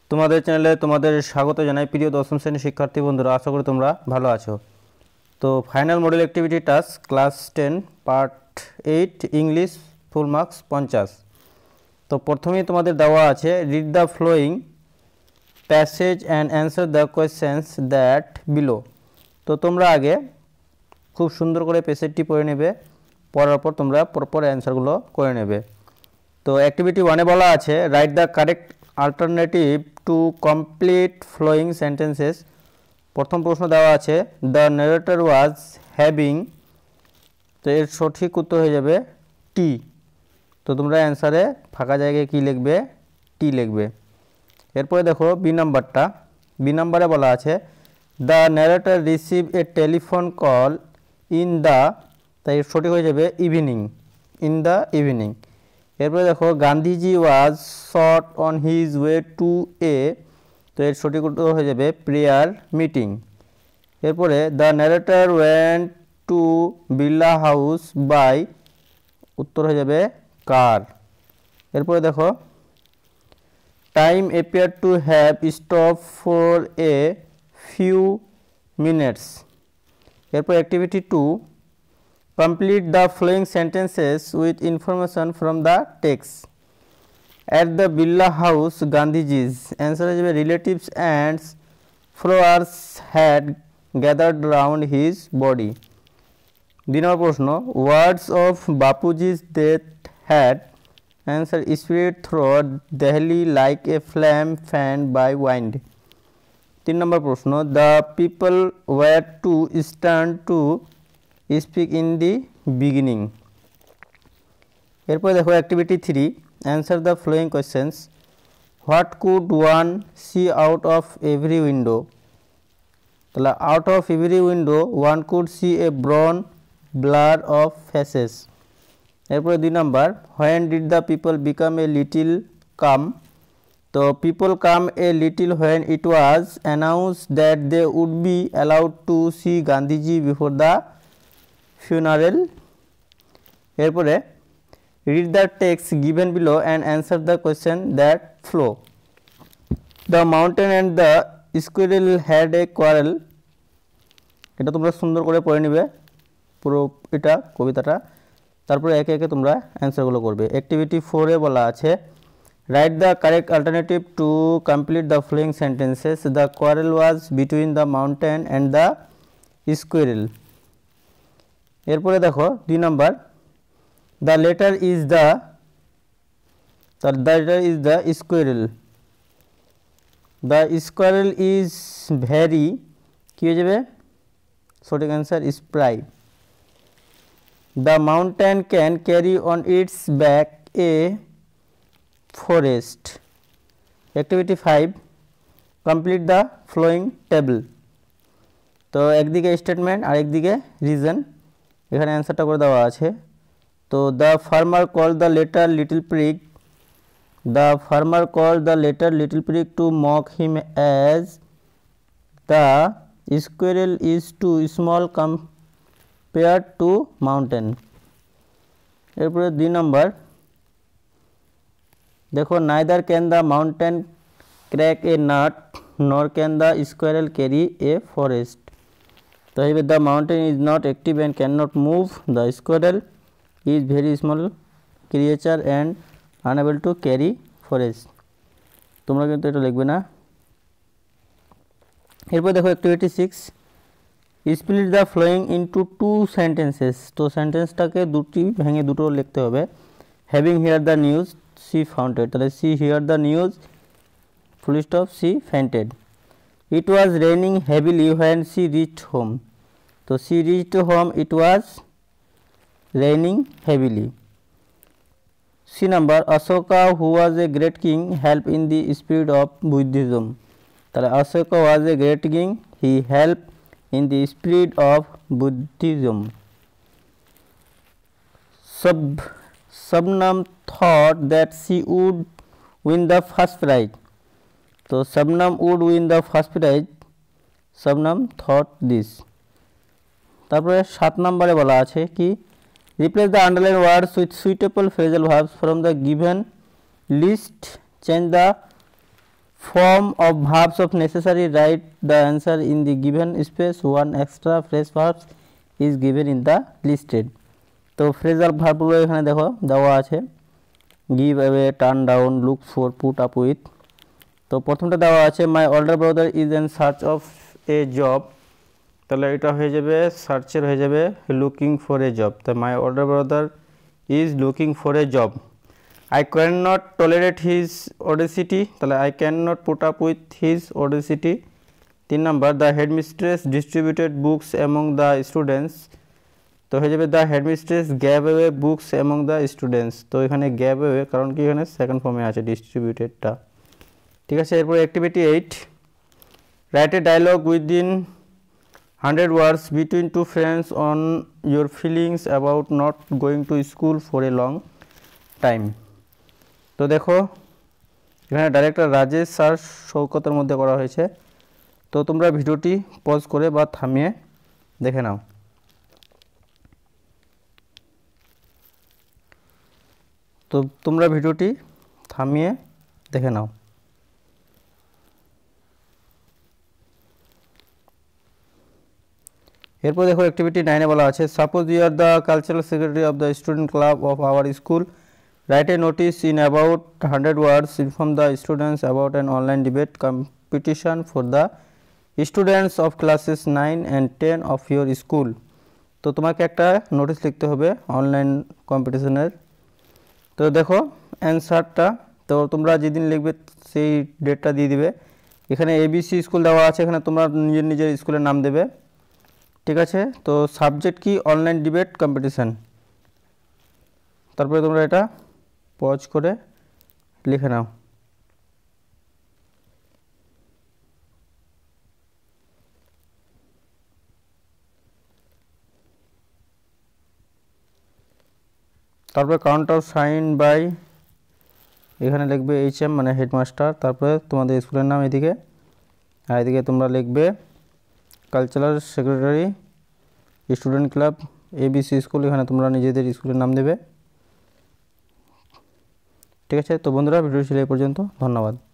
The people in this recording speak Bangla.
তোমাদের চ্যানেলে তোমাদের স্বাগত জানাই প্রিয় দশম শ্রেণীর শিক্ষার্থী বন্ধুরা। আশা করি তোমরা ভালো আছো। তো final model activity task class 10 part 8 English full marks 50। তো প্রথমেই তোমাদের দেওয়া আছে read the following passage and answer the questions that below. তো তোমরা আগে খুব সুন্দর করে প্যাসেজটি পড়ে নেবে, পড়ার পর তোমরা পরপর অ্যান্সারগুলো করে নেবে। তো অ্যাক্টিভিটি 1-এ বলা আছে write the correct alternative to complete following sentences. প্রথম প্রশ্ন দেওয়া আছে দ্য ন্যারেটর ওয়াজ হ্যাভিং, তো এর সঠিক উত্তর হয়ে যাবে টি। তো তোমরা অ্যান্সারে ফাঁকা জায়গায় কি লিখবে? টি লিখবে। এরপরে দেখো বি নাম্বারটা। বি নাম্বারে বলা আছে the narrator receive a telephone call in the, তাই এর সঠিক হয়ে যাবে ইভিনিং, ইন দ্য ইভিনিং। এরপরে দেখো Gandhiji was shot on his way to a, তো এর সঠিক উত্তর হয়ে যাবে প্রেয়ার মিটিং। এরপরে the narrator went to Birla house by, উত্তর হয়ে যাবে কার। এরপরে দেখো time appear to have stop for a few minutes. এরপর activity 2 complete the following sentences with information from the text. At the Birla house, Gandhiji's answer is relatives and followers had gathered round his body. Dinner প্রশ্ন words of Bapuji's death had answer spread throughout Delhi like a flame fanned by wind. 3 number প্রশ্ন the people were to stand to speak in the beginning. এরপর দেখো activity 3 answer the following questions. What could one see out of every window? তাহলে out of every window one could see a brown blur of faces. এরপরে 2 number when did the people become a little calm? তো people calm a little when it was announced that they would be allowed to see Gandhiji before the funeral. এরপরে read the text given below and answer the question that flow. The mountain and the squirrel had a quarrel. এটা তোমরা সুন্দর করে পড়ে নেবে পুরো এটা কবিতাটা, তারপরে একে একে তোমরা অ্যান্সারগুলো করবে। অ্যাক্টিভিটি 4-এ বলা আছে write the correct alternative to complete the following sentences. The quarrel was between the mountain and the squirrel. এরপরে দেখো 2 number the latter is the squirrel. The squirrel is very, কী হয়ে যাবে? সঠিক answer spry. The mountain can carry on its back a forest. Activity 5 complete the following table. তো একদিকে স্টেটমেন্ট আর একদিকে রিজন, এখানে অ্যান্সারটা করে দেওয়া আছে। তো the farmer call the latter little prig, the farmer call the latter little prig to mock him as the squirrel is too small compare to mountain. এরপরে 2 নম্বর দেখো neither can the mountain crack a nut nor can the squirrel carry a forest. তো the mountain is not active and cannot move. The squirrel is very small creature and unable to carry forest. তোমরা কিন্তু এটা লিখবে না। এরপর দেখো activity 6 split the flowing into 2 sentences. তো সেন্টেন্সটাকে দুটি ভেঙে দুটো লিখতে হবে। having heard the news she fainted, তাহলে she heard the news full stop she fainted. It was raining heavily when she reached home. So she reached home, it was raining heavily. C number Ashoka, who was a great king, helped in the spread of Buddhism. তাহলে Ashoka was a great king, he helped in the spread of Buddhism. Shabnam thought that she would win the first prize. তো Shabnam would win the first prize. Shabnam thought this. তারপরে 7 নম্বরে বলা আছে কি replace the underline words with suitable phrasal verbs from the given list, change the form of verbs of necessary, write the answer in the given space. One extra phrase verbs is given in the listed. তো ফ্রেজাল ভার্বগুলো এখানে দেখো দেওয়া আছে, give away, turn down, look for, put up with. তো প্রথমটা দেওয়া আছে my older brother is in search of a job, তাহলে এটা হয়ে যাবে সার্চের হয়ে যাবে লুকিং ফর এ জব। তো my older brother is looking for a job. I cannot tolerate his audacity, তাহলে I cannot put up with his audacity। 3 number the headmistress distributed books among the students, তো হয়ে যাবে the headmistress gave away books among the students। তো এখানে gave away কারণ কি এখানে সেকেন্ড ফর্মে আছে ডিস্ট্রিবিউটেডটা, ঠিক আছে। এরপর activity 8, write a dialogue within 100 words between two friends on your feelings about not going to school for a long time। তো দেখো এখানে ডাইরেক্টর রাজেশ আর শৌকতের মধ্যে করা হয়েছে। তো তোমরা ভিডিওটি পজ করে বা থামিয়ে দেখে নাও। তো তোমরা ভিডিওটি থামিয়ে দেখে নাও। এরপর দেখো অ্যাক্টিভিটি 9 বলা আছে suppose you are the cultural secretary of the student club of our school, write a notice in about 100 words, inform the students about an online debate competition for the students of classes 9 and 10 of your school। তো তোমাকে একটা নোটিশ লিখতে হবে অনলাইন কম্পিটিশনের। তো দেখো অ্যান্সারটা, তো তোমরা যেদিন লিখবে সেই ডেটটা দিয়ে দিবে। এখানে ABC স্কুল দেওয়া আছে, এখানে তোমরা নিজের স্কুলের নাম দেবে, ঠিক আছে। তো সাবজেক্ট কি অনলাইন ডিবেট কম্পিটিশান, তারপরে তোমরা এটা পজ করে লিখে নাও। তারপরে কাউন্টার সাইন বাই, এখানে লিখবে HM মানে হেডমাস্টার, তারপরে তোমাদের স্কুলের নাম এদিকে, আর এদিকে তোমরা লিখবে cultural secretary student club ABC school, এখানে তোমরা নিজেদের স্কুলের নাম দেবে, ঠিক আছে। তো বন্ধুরা ভিডিও ছিল এই পর্যন্ত, ধন্যবাদ।